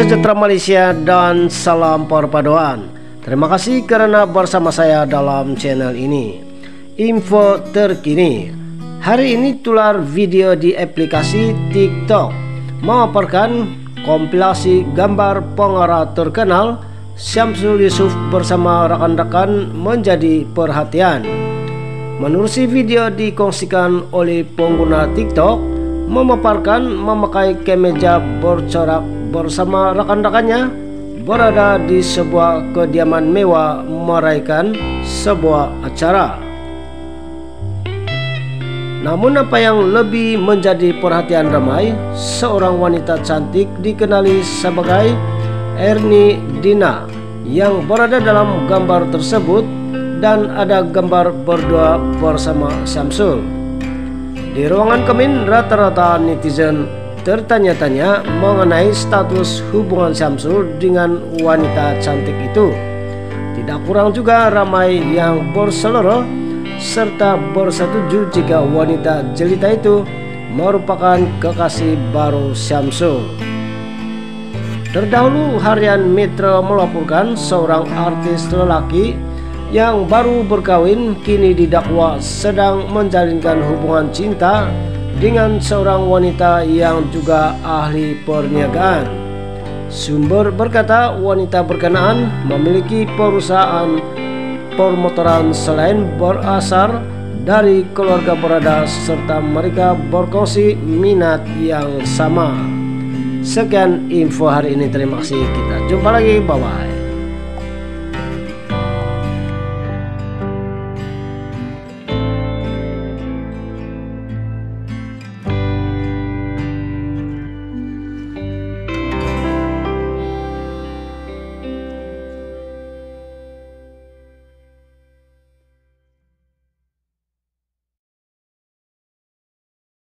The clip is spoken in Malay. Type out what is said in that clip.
sejahtera Malaysia dan salam perpaduan. Terima kasih karena bersama saya dalam channel ini. Info terkini. Hari ini tular video di aplikasi TikTok memaparkan kompilasi gambar pengarah terkenal Syamsul Yusuf bersama rekan-rekan menjadi perhatian. Menerusi video dikongsikan oleh pengguna TikTok memaparkan memakai kemeja bercorak bersama rekan-rekannya berada di sebuah kediaman mewah merayakan sebuah acara. Namun apa yang lebih menjadi perhatian ramai, seorang wanita cantik dikenali sebagai Ernie Dina yang berada dalam gambar tersebut dan ada gambar berdua bersama Syamsul. Di ruangan Kemin, rata-rata netizen tertanya-tanya mengenai status hubungan Syamsul dengan wanita cantik itu. Tidak kurang juga ramai yang berseloroh serta bersetuju jika wanita jelita itu merupakan kekasih baru Syamsul. Terdahulu harian Metro melaporkan seorang artis lelaki yang baru berkawin kini didakwa sedang menjalinkan hubungan cinta dengan seorang wanita yang juga ahli perniagaan. Sumber berkata wanita berkenaan memiliki perusahaan permotoran selain berasal dari keluarga berada serta mereka berkongsi minat yang sama. Sekian info hari ini, terima kasih, kita jumpa lagi, bye bye.